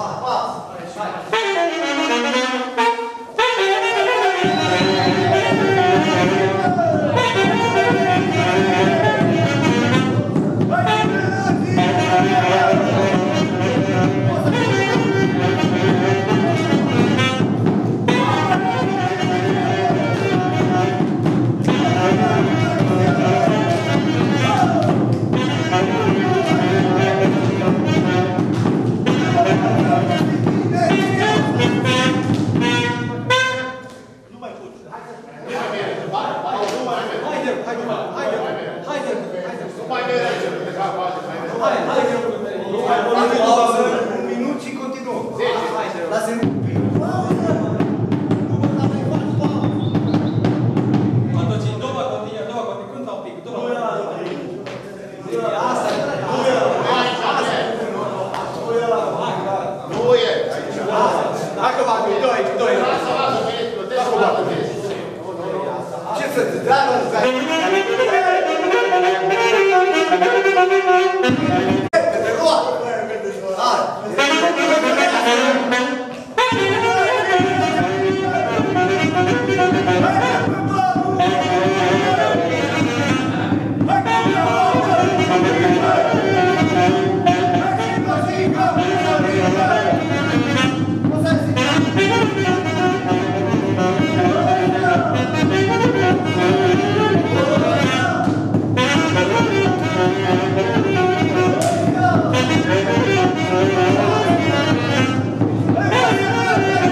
Hey!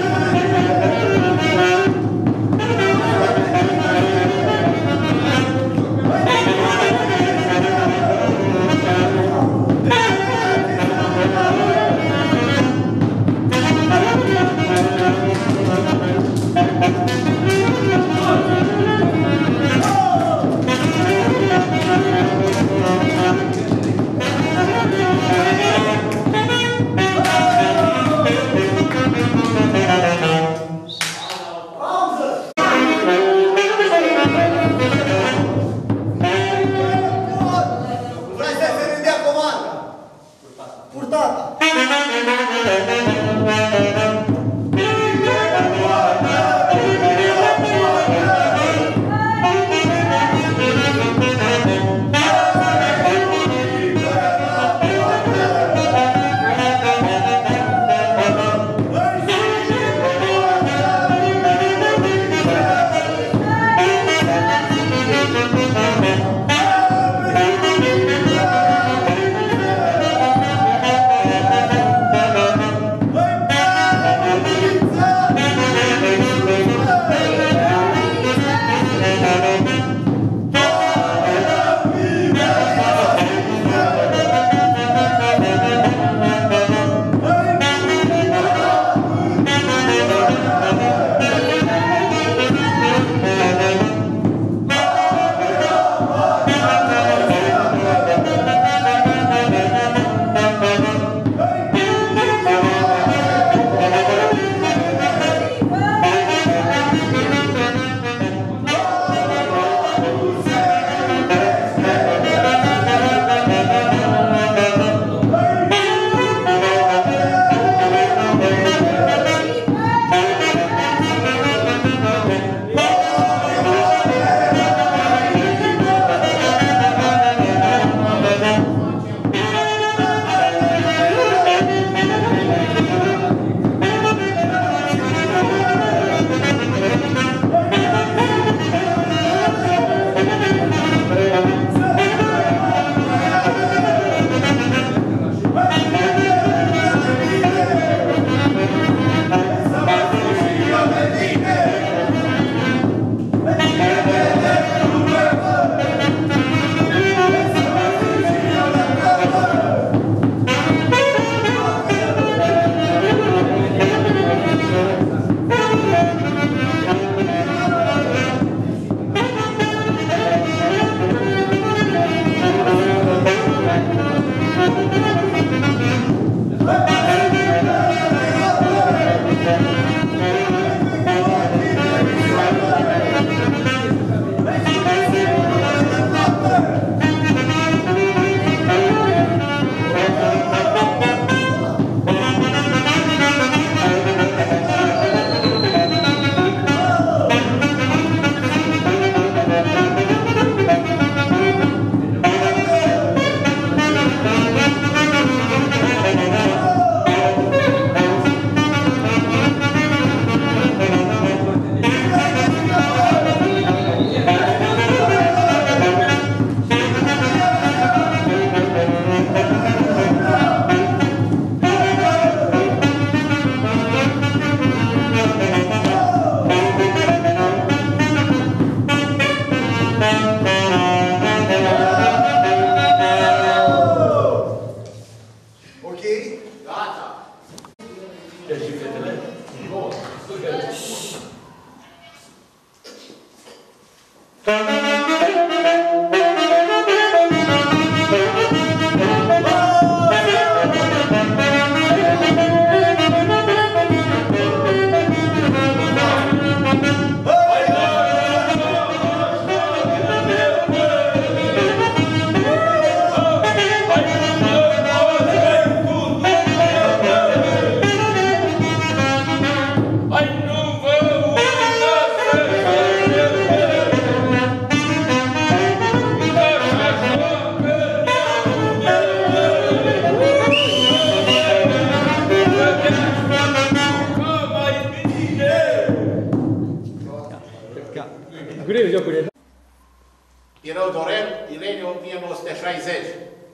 Pirău Dorel, Ileniu 1960.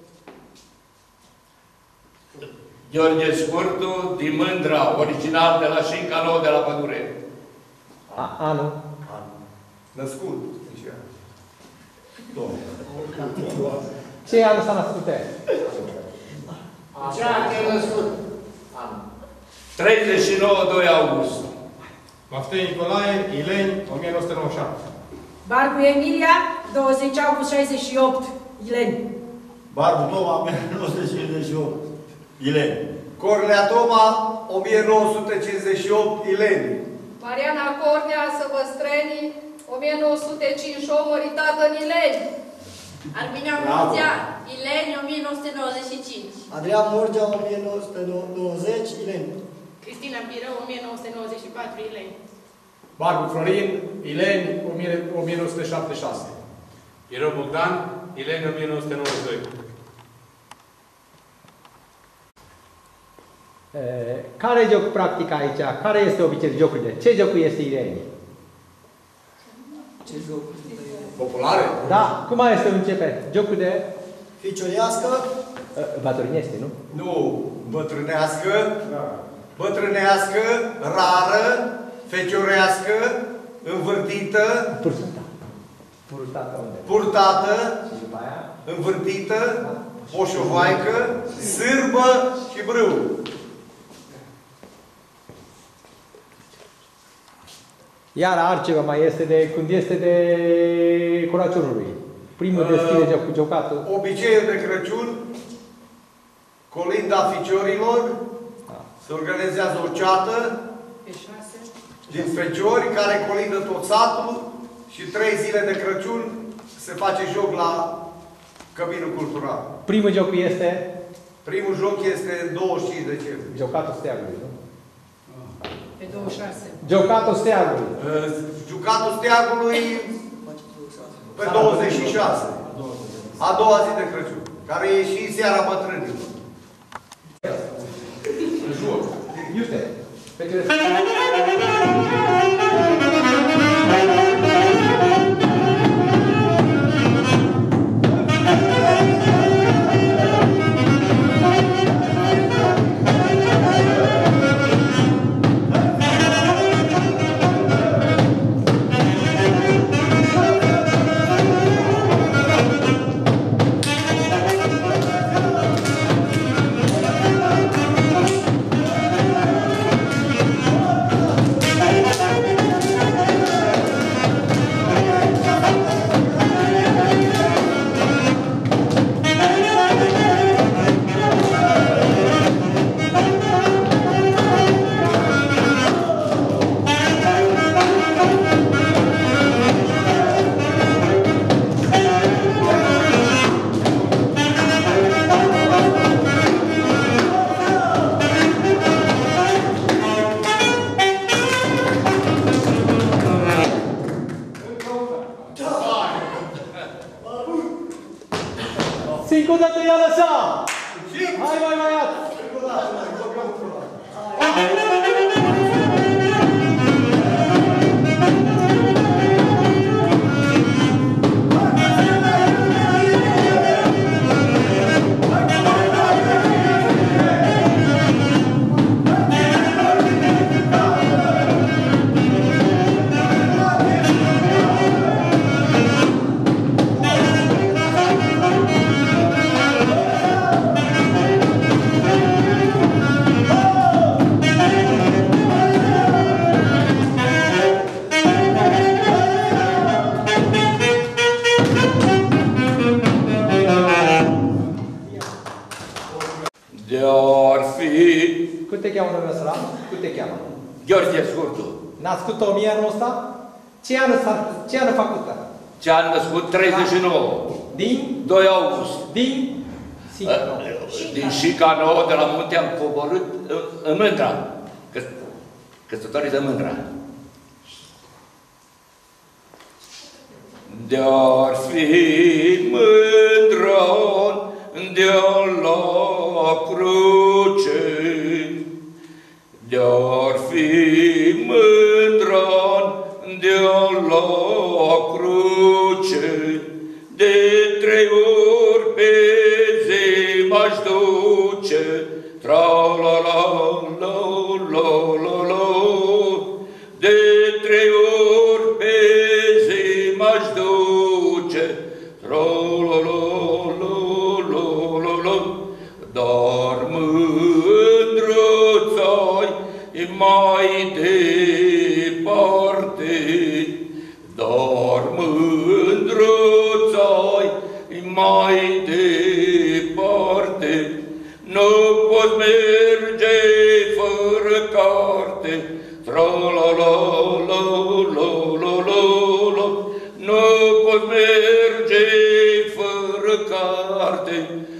Gheorghe Scurtu, din Mândra, original de la Șinca Nouă de la Pădure. Anul. Născut. Ce anul s-a născut ea? Așa te-ai născut. 39, 2 august. Maftei Nicolae, Ileni, 1997. Barbu Emilia, 20 august 68, Ileni. Barbu Toma, 1958, Ileni. Corlea Toma, 1958, Ileni. Mariana Cornea, Săvăstrănii, 1958, măritată în Ileni. Arminia Murgea, Ileni, 1995. Adrian Murgea, 1990, Ileni. Cristina Birău, 1994, Ileni. Barbu Florin, Ileni, 1976. Pirău Bogdan, Ileni, 1992. Care e jocul practic aici? Care este obiceiul jocurile? Ce jocul este Ileni? Ce joc? Populare? Da, cum mai este începe? Jocul de... Ficioriască. Bătrânește, nu? Nu, bătrânească, bătrânească, rară, feciorească, învârtită, purtată, învârtită, poșovaică, sârbă și brâu. Iar altceva mai este de când este de Crăciunului. Primul deschide jocatul. Obiceiul de Crăciun, colinda ficiorilor, se organizează o ceată din feciori care colindă tot satul și 3 zile de Crăciun se face joc la Căminul Cultural. Primul joc este? Primul joc este 25 decembrie. Jocatul steagului, nu? Pe 26. Jocatul steagului. Jocatul steagului pe 26. A doua zi de Crăciun. Care e și seara bătrânilor. Joc. Iute. Încă o dată i-a lăsat! Hai, mai băiat! cheamă, domnule Săram? Cum te cheamă? Gheorghe Scurtu. Născut 1000 anul ăsta? Ce an a făcut? Ce an născut? 39. Din? 2 august. Din? Sicanou. Din Sicanou, de la munte am coborât în Mândra. Căsătorii de Mândra. De-ar fi mândron de-a la cruce, de-ar fi mândron de-a la cruce, de 3 ori pe zi m-aș duce, tra-la-la-la-la-la-la, de 3 ori pe zi m-aș duce, tra-la-la-la-la-la, dar mândruț-ai mai departe, dar mândruț-ai mai departe, nu poți merge fără carte, tra-la-la-la-la-la-la, nu poți merge fără carte,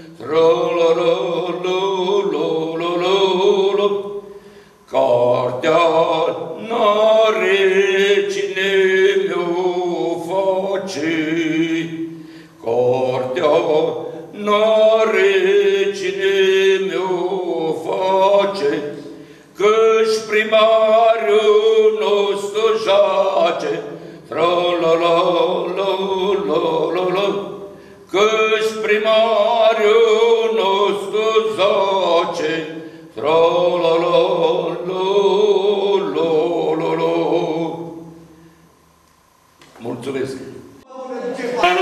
tra-la-la-la-la-la-la, cartea n-are cine mi-o face, cartea n-are cine mi-o face, că-și primariul nostru jace, tra-la-la-la-la-la-la, că-și primariul nostru zace, tra-la-la-la-la-la. Mulțumesc!